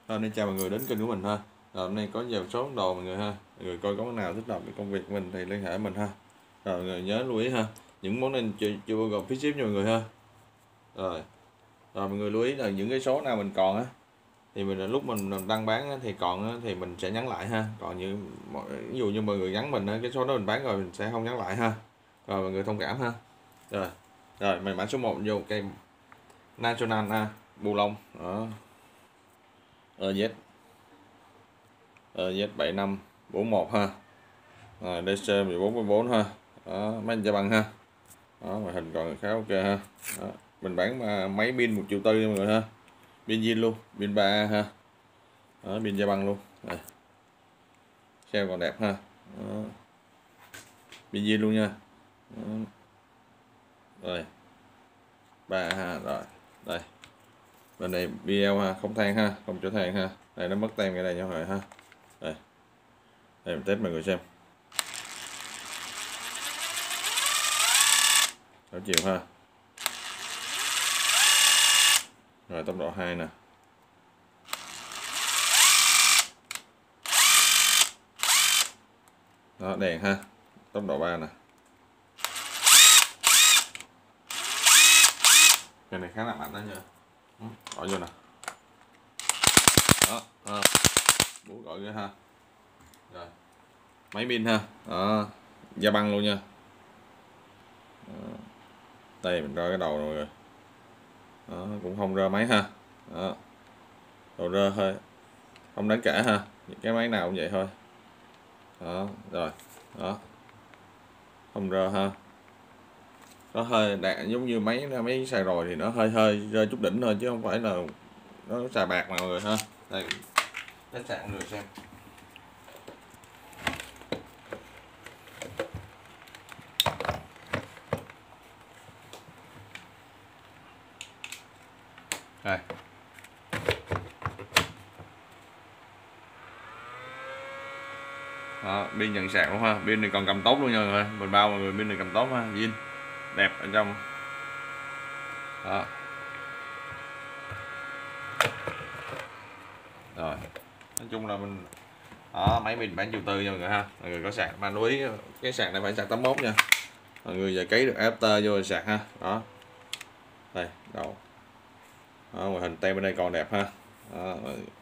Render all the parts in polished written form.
Hôm nay chào mọi người đến kênh của mình ha. Rồi, hôm nay có nhiều số đồ mọi người ha. Mọi người coi có cái nào thích hợp với công việc của mình thì liên hệ mình ha. Rồi mọi người nhớ lưu ý ha. Những món này chưa bao gồm phí ship cho mọi người ha. Rồi. Rồi mọi người lưu ý là những cái số nào mình còn á thì mình lúc mình đăng bán á, thì còn á, thì mình sẽ nhắn lại ha. Còn như ví dụ như mọi người nhắn mình á, cái số đó mình bán rồi mình sẽ không nhắn lại ha. Rồi mọi người thông cảm ha. Rồi. Rồi mã số 1 vô cây National A bù lông đó. Z7541 ha. Rồi DC 14 ha. Đó, máy da băng ha. Đó, màn hình còn khá ok ha. Đó, mình bán máy pin 1,4 triệu mọi người ha. Pin zin luôn, pin 3A ha. Đó, pin da băng luôn. Đây. Xe còn đẹp ha. Đó. Pin zin luôn nha. Đó. Rồi. 3A ha, rồi. Đây. Bên này BL ha, không than ha, không trở than ha. Đây nó mất tem cái này nha mọi người ha. Đây. Đây mình test mọi người xem. Đảo chiều ha. Rồi tốc độ 2 nè. Đó đèn ha. Tốc độ 3 nè. Cái này khá là mạnh đó nha. Gọi vô nè. Đó, bú gọi cái ha. Rồi. Máy pin ha. Đó, da băng luôn nha. Đó. Đây mình coi cái đầu rồi. Đó, cũng không rơ máy ha. Đó. Đầu rơ thôi. Không đáng kể ha. Cái máy nào cũng vậy thôi. Đó, rồi. Đó. Không rơ ha. Nó hơi đạt giống như mấy xài rồi thì nó hơi rơi chút đỉnh thôi chứ không phải là nó xài bạc mà mọi người ha. Đây. Test sạc mọi người xem. Đây. Đó, pin nhận sạc luôn ha, pin này còn cầm tốt luôn nha mọi người, mình bao mọi người pin này cầm tốt ha, zin đẹp ở trong. Đó. Rồi, nói chung là mình đó, máy pin bán 1,4 triệu nha mọi người ha. Mọi người có sạc mà lưu ý cái sạc này phải sạc 81 nha. Mọi người giờ cấy được adapter vô sạc ha. Đó. Đây, đầu. Đó, ngoại hình tem bên đây còn đẹp ha. Đó,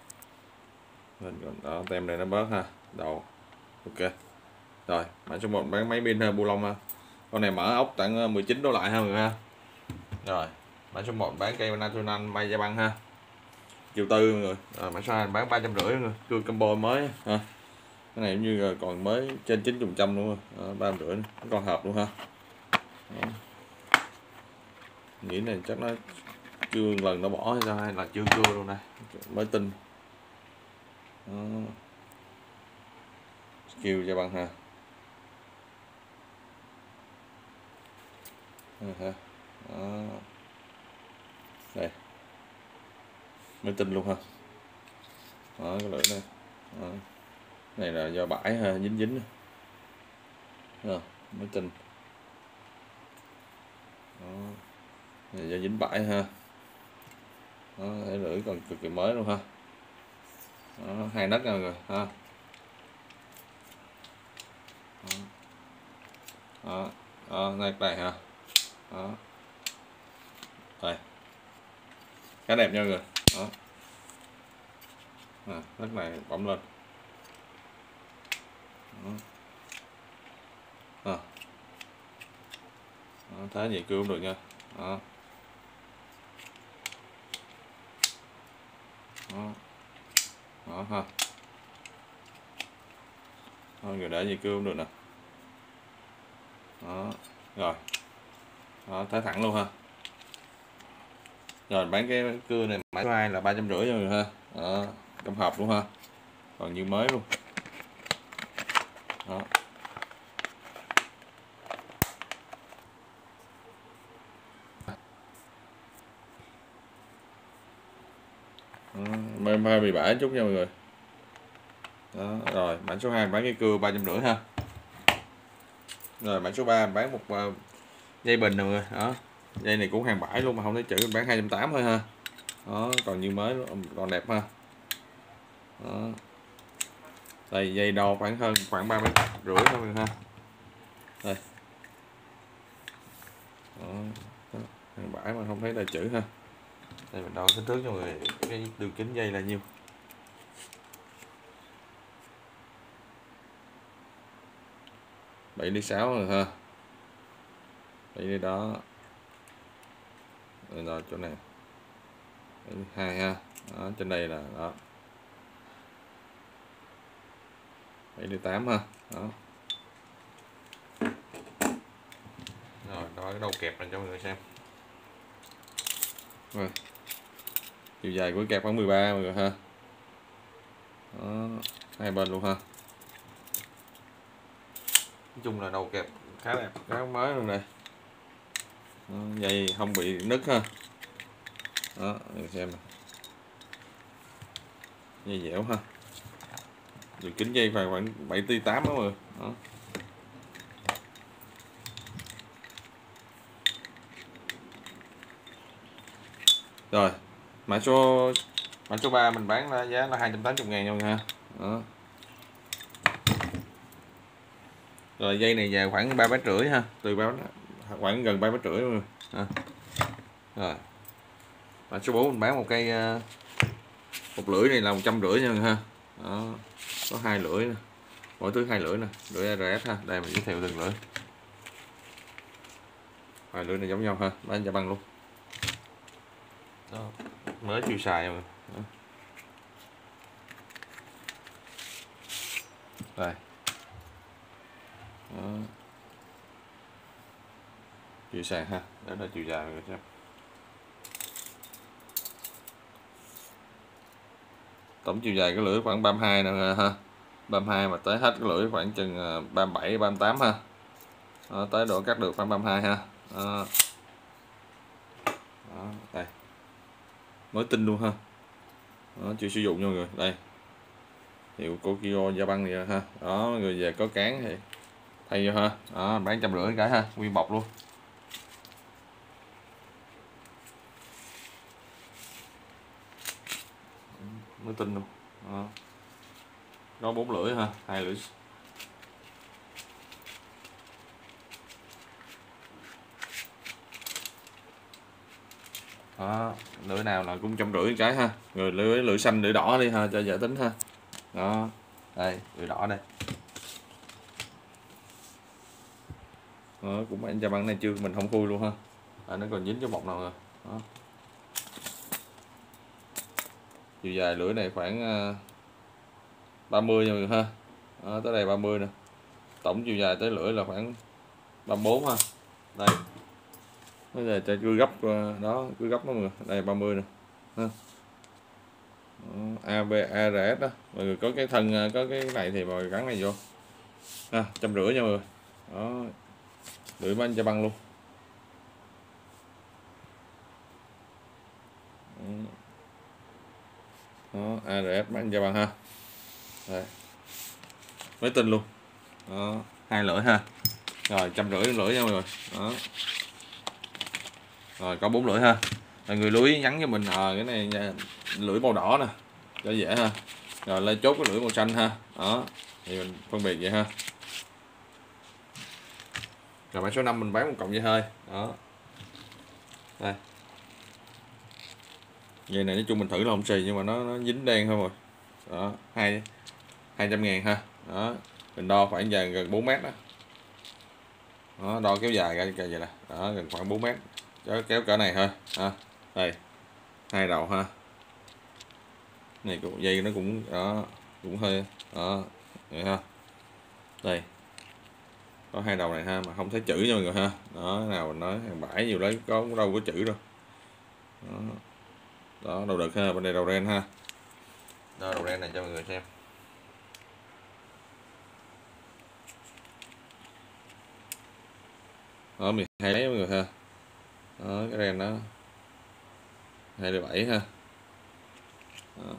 đó tem này nó bớt ha. Đầu. Ok. Rồi, mã số 1 bán máy pin ha, bu lông ha. Con này mở ốc tặng 19 đô lại ha mọi người ha. Rồi, mã số 1 bán cây National may da băng ha. 1,4 triệu mọi người. Rồi, mã số 2 bán 350 mọi người. Cưa combo mới ha. Cái này như còn mới trên 900 luôn rồi. 350 còn hợp luôn ha. Đó. Nghĩ này chắc nó chưa lần nó bỏ ra hay là chưa cưa luôn này. Mới tinh. Đó. Skill da băng ha. Đó. Đây mới tinh luôn ha. Đó, cái lưỡi này. Đó. Này là do bãi ha, dính mới tinh. Đó. Này do dính bãi ha. Đó, cái lưỡi còn cực kỳ mới luôn ha. Đó, 2 nấc rồi ha. Đó, nét này ha. Đó. Đây. Khá đẹp nha mọi người. Đó. Nét này bấm lên. Đó. Đó. Đó, thế gì cứu cũng được nha. Đó. Đó. Đó ha. Đó, người để gì cứu cũng được nè. Đó. Rồi. Đó, thái thẳng luôn ha. Rồi bán cái cưa này mã số 2 là 350 cho người ha. Đó, trong hộp luôn ha. Còn như mới luôn. Đó. Hơi bị bể chút nha mọi người. Đó, rồi mã số 2 bán cái cưa 350 ha. Rồi mã số 3 bán một dây bình nè mọi người. Đó. Dây này cũng hàng bãi luôn mà không thấy chữ, bán 280 thôi ha. Đó, còn như mới còn đẹp ha. Đó. Đây dây đo khoảng 3,5 mét thôi mình ha. Đây. Đó. Hàng bãi mà không thấy là chữ ha. Đây mình đo kích thước cho mọi người, cái đường kính dây là nhiêu. 7,6 rồi ha. 7 đó. Rồi chỗ này 2 ha. Đó, trên đây là đó 7,8 ha. Đó. Rồi đo cái đầu kẹp này cho mọi người xem. Rồi. Chiều dài của kẹp khoảng 13 mọi người ha. Đó, hai bên luôn ha. Nói chung là đầu kẹp khá đẹp, khá mới luôn này. Đó, dây không bị nứt ha. Đó, mình xem này. Dây dẻo ha. Đường kính dây khoảng 7,8 đó mọi người. Đó. Rồi, mã số 3 mình bán là giá là 280.000 nha mọi người ha. Đó. Rồi dây này dài khoảng 3,5 mét ha, khoảng gần 3,5 mét luôn. Rồi. Mã số 4 mình bán một cây một lưỡi này là 150 nha mọi người ha. Đó. Có 2 lưỡi nè. Mỗi thứ 2 lưỡi nè, lưỡi RS ha. Đây mình giới thiệu từng lưỡi. 2 lưỡi này giống nhau ha, bán giá băng luôn. Đó. Mới chưa xài rồi. Đó. Đây. Đó. Chưa xài ha, đó là chiều dài rồi xem. Tổng chiều dài cái lưỡi khoảng 32 nè ha. 32 mà tới hết cái lưỡi khoảng chừng 37 38 ha. Đó, tới độ cắt được khoảng 32 ha. Đó. Đó, đây. Mới tinh luôn ha. Đó, chưa sử dụng nha mọi người. Đây. Hiệu Kokio da băng này ha. Đó, mọi người về có cán thì thay vô ha. Đó, bán 150 cái ha, nguyên bọc luôn. Mới tinh luôn. Đó. Có 4 lưỡi ha, 2 lưỡi. Đó, lưỡi nào là cũng 150 cái ha. Rồi lưỡi xanh lưỡi đỏ đi ha cho dễ tính ha. Đó. Đây, lưỡi đỏ đây. Đó, cũng anh cho băng này chưa mình không khui luôn ha. Nó còn dính cái bọc nào rồi. Đó. Chiều dài lưỡi này khoảng 30 nha mọi người ha. Đó, tới đây 30 nè. Tổng chiều dài tới lưỡi là khoảng 34 ha. Đây. Bây giờ cho cưa gấp đó, cưa gấp đó mọi người. Đây 30 nè. Ha. ABARS đó. Mọi người có cái thân có cái này thì mọi người gắn này vô. Ha, 150 nha mọi người. Đó. Lưỡi bánh cho băng luôn. Đó, ARS bánh cho băng ha. Đây. Mới tinh luôn. Đó, 2 lưỡi ha. Rồi 150 lưỡi nha mọi người. Đó. Rồi có 4 lưỡi ha. Rồi người lưỡi nhắn cho mình cái này lưỡi màu đỏ nè cho dễ ha. Rồi lên chốt cái lưỡi màu xanh ha. Đó thì mình phân biệt vậy ha. Rồi mã số 5 mình bán một cọng dây hơi. Đó. Đây. Dây này nói chung mình thử là không xì nhưng mà nó dính đen thôi rồi. Đó, 200.000 ha. Đó, mình đo khoảng gần 4 mét đó. Đó, đo kéo dài ra vậy nè. Đó, gần khoảng 4 mét. Kéo cỡ này thôi ha. Đây. 2 đầu ha. Này dây nó cũng đó, cũng hơi đó, vậy ha. Đây. Có 2 đầu này ha mà không thấy chữ nha mọi người ha. Đó, nào mình nói hàng bãi nhiều lấy có đâu có chữ đâu. Đó. Đó, đầu đực ha, bên đây đầu ren ha. Đó, đầu ren này cho mọi người xem. Đó, 12 lấy mọi người ha. Đó, cái ren đó 2,7 ha. Đó.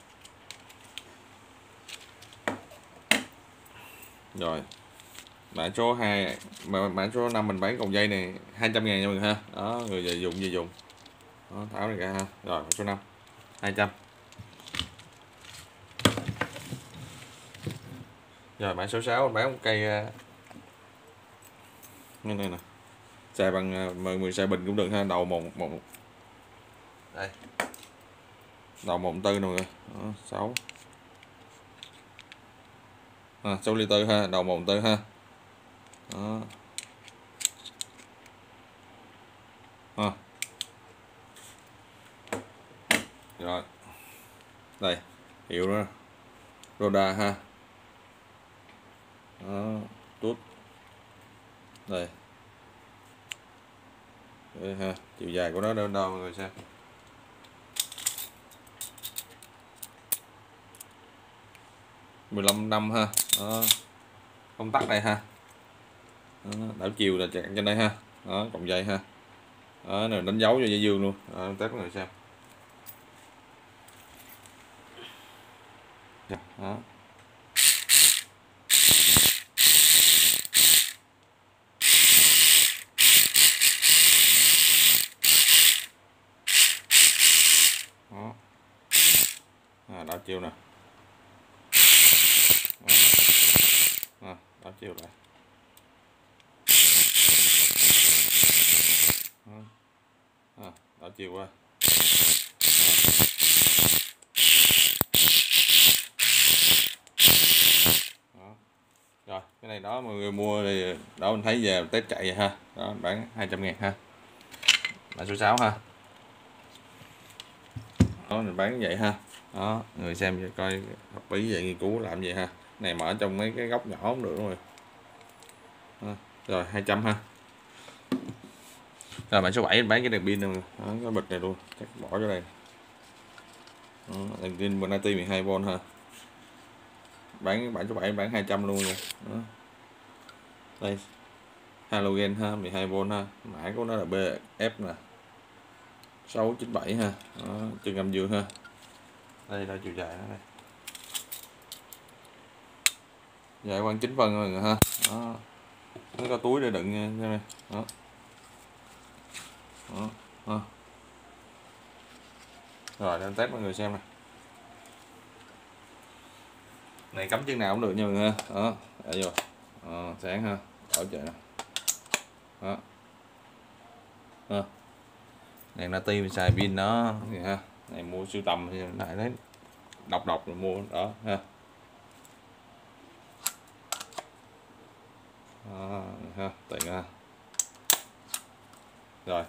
Rồi mã số 5 mình bán còng dây này 200.000 nha mọi người ha. Đó, người về dùng gì dùng. Đó, tháo này ra ha. Rồi mã số 5 200. Rồi mã số 6 bán một cây như này nè, xài bằng 10 xài bình cũng được ha, đầu một đây, đầu 1.4 nè mọi người. Đó, 6 6 ly tư ha, đầu 1.4 ha. Đó. Rồi đây hiệu đó, Roda ha. Đó, tút đây. Đây ha, chiều dài của nó đâu đâu mọi người xem. $15 năm ha. Đó. Công tắc đây ha. Đó, đảo chiều là chặn trên đây ha. Đó, cộng dây ha. Đó, này đánh dấu cho dây dương luôn. Đó, test mọi người xem. Đó. Đó. Đảo chiều nè. Đảo chiều lại. Đảo chiều qua. Rồi cái này đó mọi người mua thì đó mình thấy về test chạy vậy ha. Đó bán 200.000 ha. Mã số 6 ha. Đó mình bán vậy ha. Đó người xem coi hợp lý vậy, nghiên cứu làm gì ha. Này mở trong mấy cái góc nhỏ không được rồi. Rồi 200 ha. Rồi mã số 7 bán cái đèn pin này, cái bịch này luôn, chắc bỏ cho đây. Đèn pin Bonati 12V ha. Bán mã số 7 bán 200 luôn nha. Đó. Đây. Halogen ha, 12V ha. Mã của nó là BF nè. 697 ha. Đó, chân âm dương ha. Đây là chiều dài nó đây. Dài khoảng 9 phân rồi ha. Đó. Nó có túi để đựng nha đây. Đó. Đó. Đó. Rồi đang test mọi người xem nè. Này cắm chân nào cũng được nha mọi người ha. Đó, để vô. Sáng ha, bảo trợ nè. Đó. Đó. Đèn Nati mình xài pin nó ha. Này mua sưu tầm thì lại đấy. Độc rồi mua đó ha. Đó, ha, tiện ha. Rồi.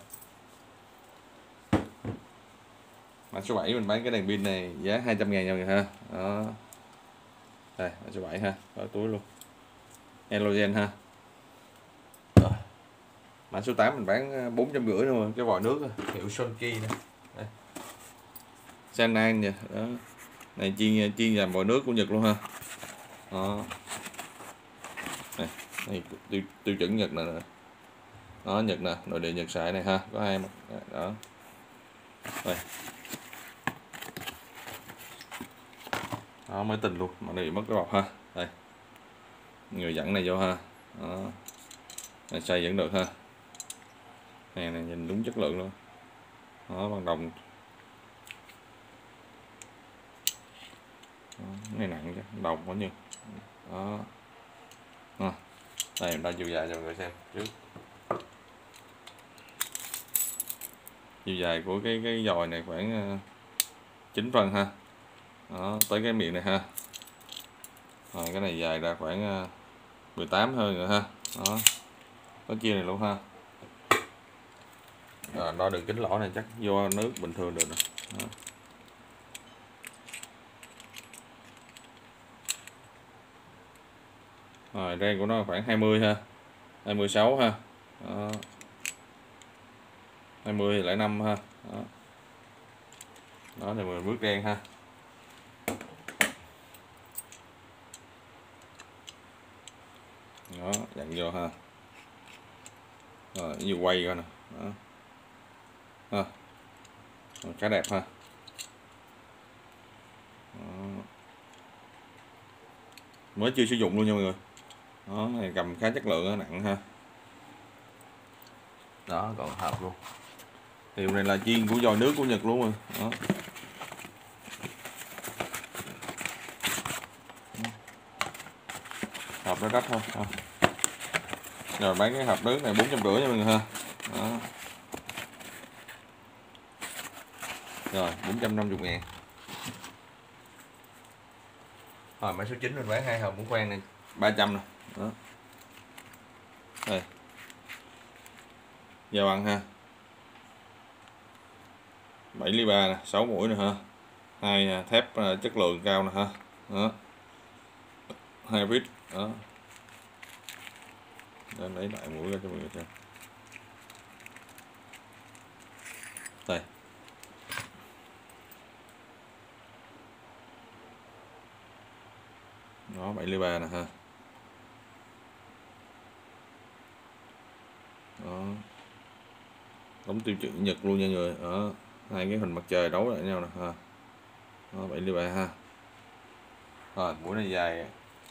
Mã số 7 mình bán cái đèn pin này giá 200.000 nha mọi người ha. Đó. Đây, mã số 7 ha, có túi luôn. Halogen ha. Rồi. Mã số 8 mình bán 450 luôn, cái vòi nước hiệu Sonki nè. Đây. Sanan nha, đó. Này chuyên làm vòi nước của Nhật luôn ha. Đó. Này tiêu chuẩn Nhật nè. Đó, Nhật nè, nội địa Nhật xài này ha, có hai mặt đó. Đây. Đó mới tình luôn, mà này mất cái bọc ha. Đây. Người dẫn này vô ha. Đó. Này xài vẫn được ha. Này nhìn đúng chất lượng luôn. Đó, bằng đồng. Đó, này nặng chứ, đồng có nhiêu. Đó. Đó. Đây mình đo chiều dài cho mọi người xem trước. Chiều dài của cái dòi này khoảng 9 phân ha. Đó, tới cái miệng này ha. Rồi cái này dài ra khoảng 18 hơn rồi ha. Đó. Có chia này luôn ha. Rồi đo đường kính lỗ này chắc vô nước bình thường được nè. Đó. Rồi ren của nó khoảng 20 ha. 26 ha. Đó. 20 thì lại 5 ha. Đó. Đó thì mình bước ren ha. Đó, dặn vô ha. Rồi như quay coi nè. Đó. Ha. Khá đẹp ha. Đó. Mới chưa sử dụng luôn nha mọi người. Đó, này cầm khá chất lượng đó, nặng ha. Đó, còn hợp luôn. Điều này là chiên của vòi nước của Nhật luôn rồi. Đó. hộp nó đắt thôi. Rồi bán cái hộp lớn này 450 nha mọi người ha. Đó. Rồi 450.000. Rồi mã số 9 mình bán 2 hộp muỗng khoan này 300 nè. Đó. Đây. Dao ăn ha. 7 ly 3 nè, 6 mũi nè ha. 2 thép chất lượng cao nè ha. Đó. 2 vít. Đó. Để lấy lại mũi ra cho mọi người xem. Đây. Đó 7 ly 3 nè ha. Đó. Đóng tiêu chuẩn Nhật luôn nha người. Đó. 2 cái hình mặt trời đấu lại nhau nè ha. Đó 7 ly 3 ha. Rồi mũi này dài.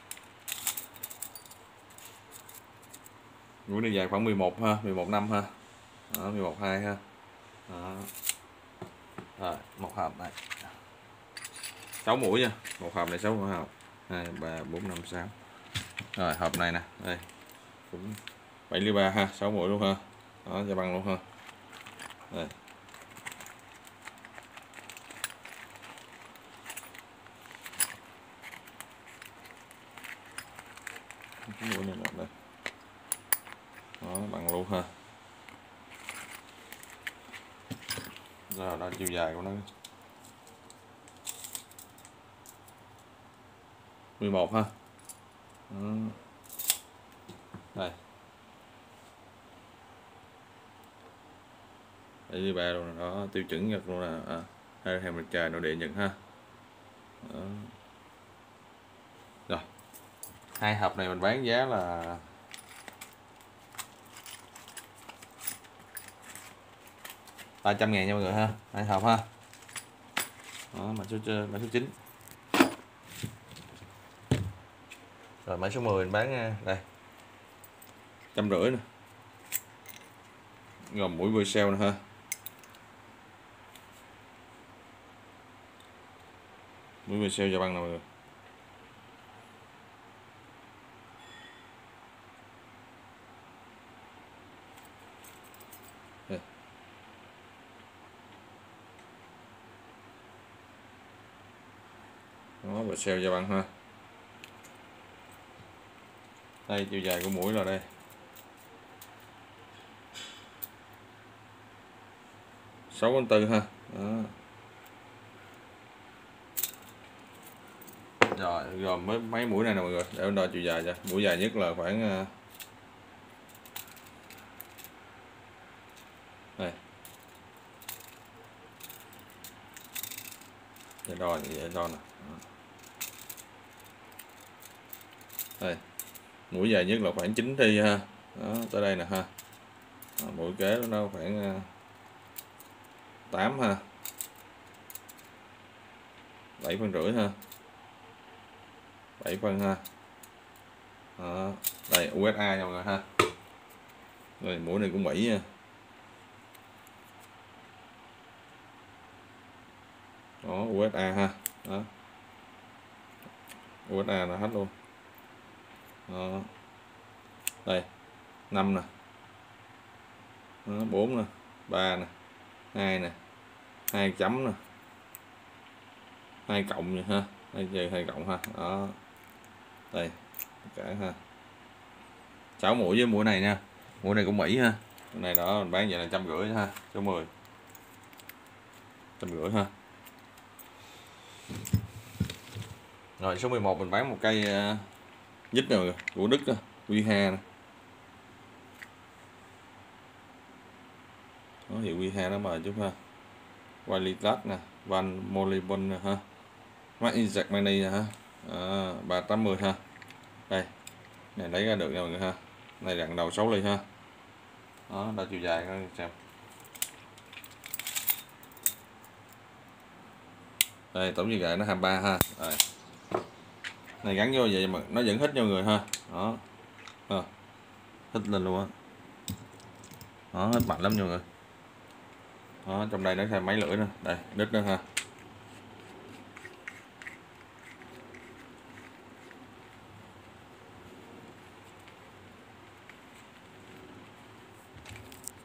Mũi này dài khoảng 11 ha, 11 năm ha. Đó 11 2 ha. Đó. Rồi một hộp này 6 mũi nha, một hộp này 6 mũi hộp 2 3 4 5 6. Rồi hộp này nè, đây cũng 7 ly 3 ha, 6 mũi luôn ha. Đó cho bằng luôn ha. Đây. Cái mũi này nè đây. Đó bằng luôn ha. Rồi đó chiều dài của nó 11 ha. Đó. Đây. Đây đi 3 luôn đó, tiêu chuẩn Nhật luôn nè. Hai hàng mặt trời nội địa Nhật ha. Đó. Rồi. Hai hộp này mình bán giá là 300.000 nha mọi người ha. Hai hộp ha. Đó mã số 9. Rồi mã số 10 mình bán đây 150 nè. Gồm mũi vơi sale nè ha. Mũi vơi sale cho băng nè mọi người. Đây. Đó vơi sale cho băng ha. Đây chiều dài của mũi là đây 6,4 ha. Đó. Rồi gồm mấy mũi này nè mọi người, để mình đo chiều dài cho. Mũi dài nhất là khoảng đây. Để đo như vậy đo nè. Đây. Mũi dài nhất là khoảng 9 thi ha. Đó, tới đây nè ha. Mũi kế nó khoảng 8 ha. 7,5 ha. 7 phân ha. Đó. Đây USA nha mọi người ha. Rồi mũi này cũng Mỹ nha. Đó USA ha. Đó. USA là hết luôn. Đó. Đây 5 nè. Đó, 4 nè, 3 nè, 2 nè, 2 chấm nè, 2 cộng nha ha, đây 2 cộng ha. Đó. Đây cả ha. 6 mũi với mũi này nha. Mũi này cũng Mỹ ha. Cái này đó mình bán vậy là 150 ha, số 10. 150 ha. Rồi số 11 mình bán một cây nhích rồi của Đức QH nè. Nó hiệu QH nó mời chút ha. Qualitas nè, Van Molybon nè ha. Made in Germany nè ha. 380 ha. Đây. Này lấy ra được nha mọi người ha. Này đặn đầu 6 ly ha. Đó, đo chiều dài coi xem. Đây tổng chiều dài nó 23 ha. Đây. Này gắn vô vậy mà nó vẫn hít cho người ha. Đó. Hít lên luôn á. Đó, hít mạnh lắm nha mọi người. Đó, trong đây nó thêm mấy lưỡi nữa. Đây, đít nữa ha.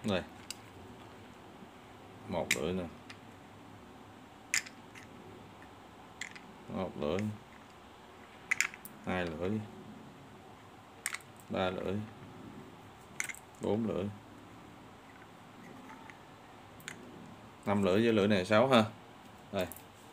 Đây, 1 lưỡi nè, 1 lưỡi, 2 lưỡi, 3 lưỡi, 4 lưỡi, 5 lưỡi với lưỡi này 6 ha. Đây,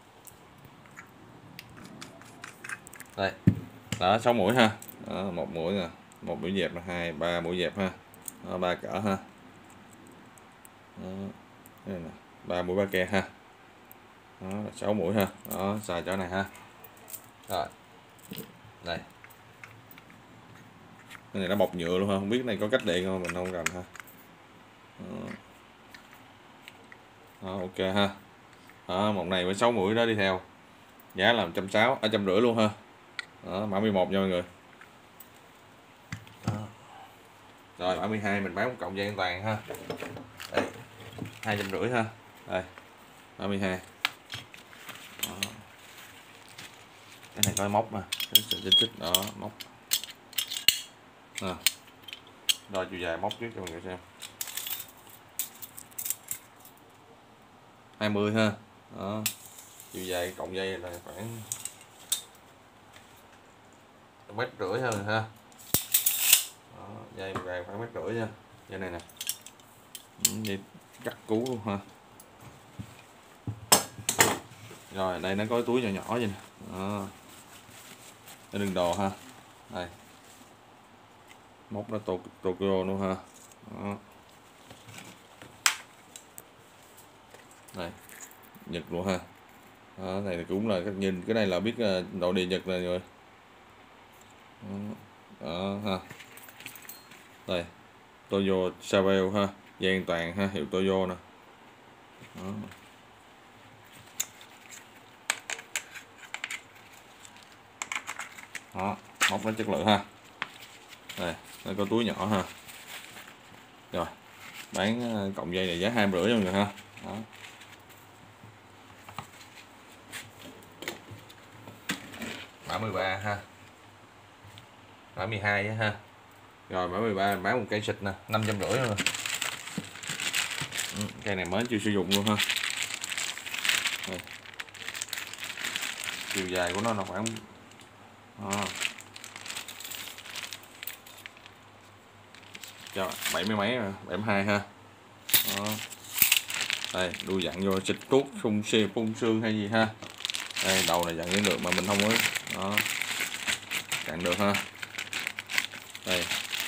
đây đó, 6 mũi ha. Đó, 1 mũi nè, 1 mũi dẹp là 2 3 mũi dẹp ha. Đó, 3 cỡ ha. Đó, đây nè, 3 mũi ba ke ha. Đó là 6 mũi ha. Đó, xài chỗ này ha. Rồi, đây, cái này nó bọc nhựa luôn ha, không biết này có cách điện không, mình không cần ha. Đó. Đó, ok ha. Đó, một này với 6 mũi đó đi theo, giá là 160, 150 luôn ha. Đó, mã 11 nha mọi người. Đó. Rồi mã 12 mình bán một cộng dây an toàn ha. Đây, 250 ha. Đây, mã 12. Đó. Cái này có móc mà, cái sự chích đó, móc. À, đo chiều dài móc trước cho mọi người xem. 20 ha. Đó, chiều dài cộng dây là khoảng 1,5 mét hơn ha. Đó, dây vàng khoảng 1,5 mét nha, dây này nè, dây cắt cú luôn ha. Rồi đây nó có túi nhỏ nhỏ vậy nè. Đó, cái đựng đồ ha. Đây, móc nó Tokyo luôn ha. Đó. Đây, Nhật luôn ha. Đó, này cũng là nhìn cái này là biết nội địa Nhật này rồi. Đó ha. Đây, Toyo Savio ha, dây an toàn ha, hiệu Toyo nè. Đó. Đó, móc nó chất lượng ha. Đây, nó có túi nhỏ ha. Rồi, bán cộng dây này giá 250 cho mọi người ha. Đó. Mã 13 ha. Mã 12 ha. Rồi mã 13 bán một cây xịt nè, 550 rồi. Cây này mới chưa sử dụng luôn ha. Đây. Chiều dài của nó là khoảng cho 70 mấy rồi, 72 ha. Đó. Đây, đuôi dặn vô xịt thuốc phun xương hay gì ha. Đây, đầu này dặn đến được mà mình không có đó, dặn được ha. Đây,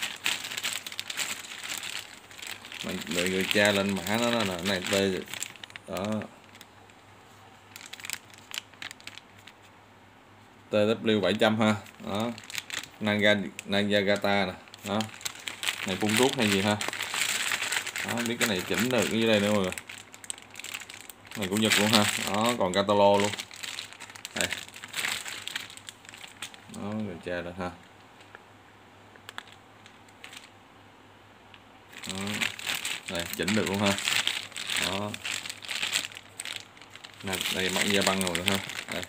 mình người cha lên mã nó là này T đó, TW 700 ha. Đó, Nagagata nè. Đó, này phun thuốc hay gì ha. Đó, không biết cái này chỉnh được cái dưới đây nữa mọi người. Này của Nhật luôn ha. Đó, còn catalog luôn. Đây. Đó, người cha rồi ha. Đó. Đây, chỉnh được luôn ha. Đó. Này, đây mặn da băng rồi ha. Đây.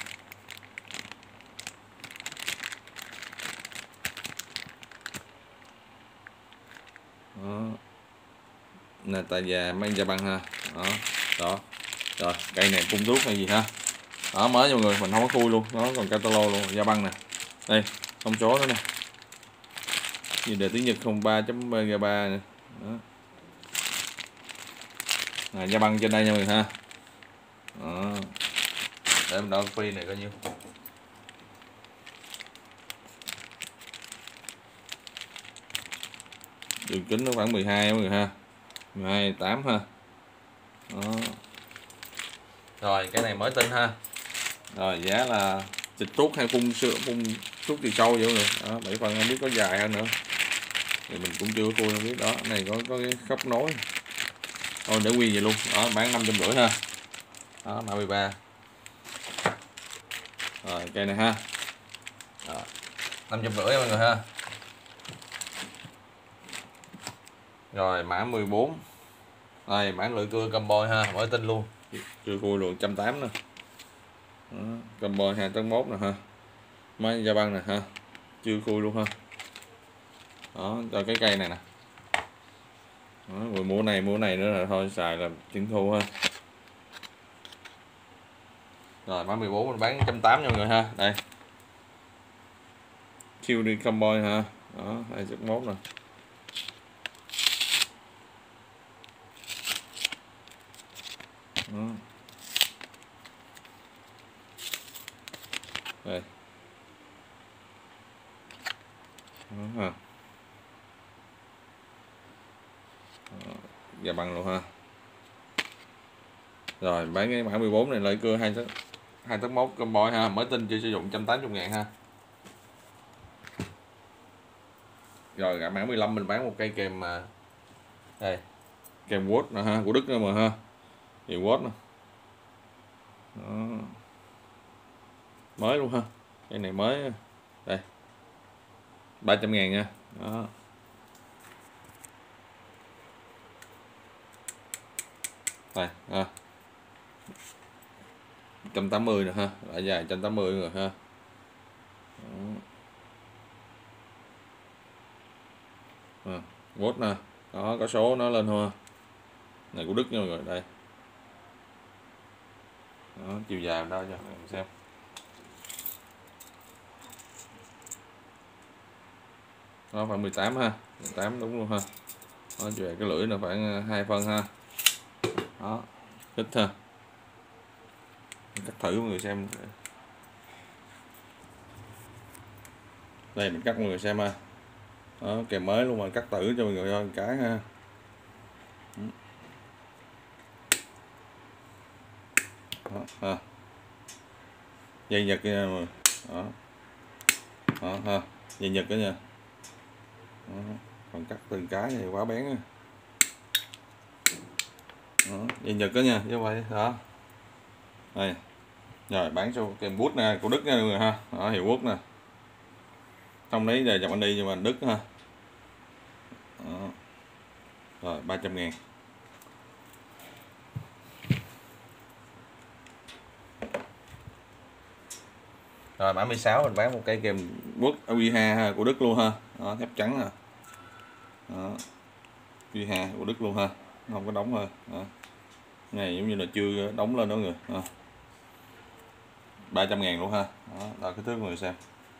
Đó. Nè tại già mang da băng ha. Đó. Đó. Rồi, cây này phun thuốc hay gì ha. Đó, mới cho mọi người, mình không có khui luôn, nó còn catalog luôn, da băng nè. Đây, thông số nữa nè. Gì đề tiếng Nhật 03.3 nè. Đó. À, da băng trên đây nha mọi người ha. Đó. Để mình đo free này coi nhiêu. Đường kính nó khoảng 12 mọi người ha. 12,8 ha. Đó. Rồi cái này mới tinh ha. Rồi giá là xịt thuốc hay phun thuốc trừ sâu vậy mọi người. Đó, 7 phần không biết có dài hơn nữa. Thì mình cũng chưa khui không biết đó, cái này có cái khớp nối. Thôi để nguyên vậy luôn. Đó, bán 550 ha. Đó, 33. Rồi cây này ha. Đó, 550 mọi người ha. Rồi mã 14. Đây mã lưỡi cưa combo ha, mới tinh luôn. Chưa khui luôn 180 nè. Đó, combo 2 tấn 1 nè ha. Máy da băng nè ha. Chưa khui luôn ha. Đó, cho cái cây này nè. Đó, rồi mua này nữa là thôi xài là chiến thu ha. Rồi mã 14 mình bán 180 nha mọi người ha. Đây QD Comboy ha. Đó 21 nè. Đó. Đây. Đó ha. Dạ bằng luôn ha. Rồi bán cái mã 14 này lợi cưa 2.1 combo ha, mới tin chưa sử dụng 180.000 ha. Rồi cả mã 15 mình bán một cây kèm mà đây kèm Watt nè ha, của Đức nữa mà ha, thì Watt nè. Đó. Mới luôn ha, cây này mới đây 300.000 nha. Đó. Đây ha. 180 nè ha, lại dài 180 rồi ha. Watt nè, đó có số nó lên thôi. Này của Đức nha mọi người, đây. Đó, chiều dài đâu cho mình xem. Đó khoảng 18 ha, 18 đúng luôn ha. Đó, về cái lưỡi là khoảng 2 phân ha. Đó, thích ha. Cắt thử mọi người xem. Đây mình cắt mọi người xem ha. Đó, kèm mới luôn mà cắt thử cho mọi người coi cái ha. Đó, ha. Dây Nhật nha mọi người. Đó. Đó ha, dây Nhật đó nha. Đó. Còn cắt từng cái thì quá bén ha. Đó, dây Nhật đó nha, như vậy đó. Đây. Rồi bán cho kèm bút nè, của Đức nha mọi người ha. Đó, hiệu Quốc nè. Trong đấy là dòng anh đi nhưng mà Đức ha. Đó. Rồi 300.000. Rồi mã 16 mình bán một cây kèm bút Uiha ha, của Đức luôn ha. Đó, thép trắng nè. Đó. Uiha của Đức luôn ha, không có đóng thôi. Đó. Này giống như là chưa đóng lên đó người. Đó. 300.000 luôn ha. Đó, đo cái thước mọi người xem.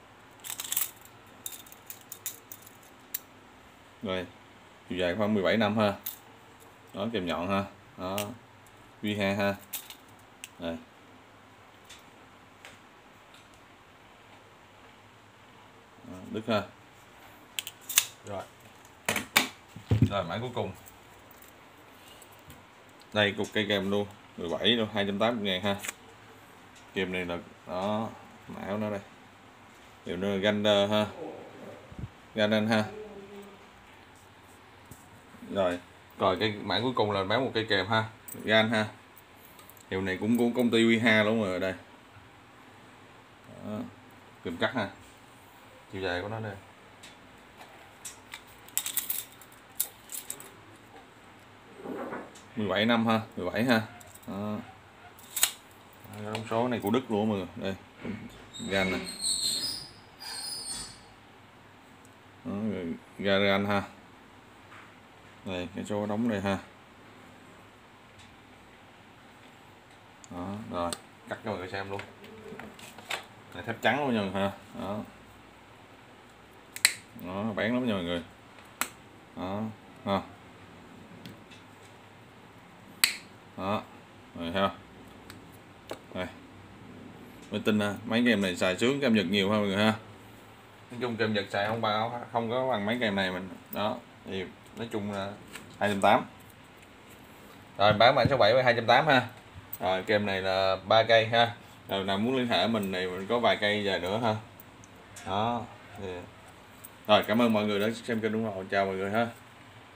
Rồi chiều dài khoảng 17 năm ha. Đó kèm nhọn ha. Đó Uiha ha. Đây. Đó, Đức ha. Rồi mã cuối cùng đây cục cây kèm luôn 17 luôn 280.000 ha. Kèm này là đó mã nó đây, hiệu nó là Gander ha, Gander ha. Rồi cái mã cuối cùng là bán một cây kèm ha, Gan ha, hiệu này cũng của công ty Uiha luôn rồi đây. Đó. Kèm cắt ha, chiều dài của nó đây 17 năm ha, 17 ha. Đó. Đóng số này của Đức luôn mọi người, đây Gan này. Đó, Gan ha, đây cái số đóng đây ha. Đó, rồi cắt cho mọi người xem luôn, này thép trắng luôn nha mọi người ha. Đó. Đó bán lắm nha mọi người. Đó ha. Đó rồi ha. Đây mới tin ha, mấy game này xài sướng kem Nhật nhiều ha mọi người ha. Nói chung kem Nhật xài không có bằng mấy game này mình. Đó thì nói chung là 280. Rồi bán mã số 7 với 280 ha. Rồi kem này là 3 cây ha. Rồi nào muốn liên hệ mình này mình có vài cây về nữa ha. Đó thì... Rồi cảm ơn mọi người đã xem kênh ủng hộ, chào mọi người ha.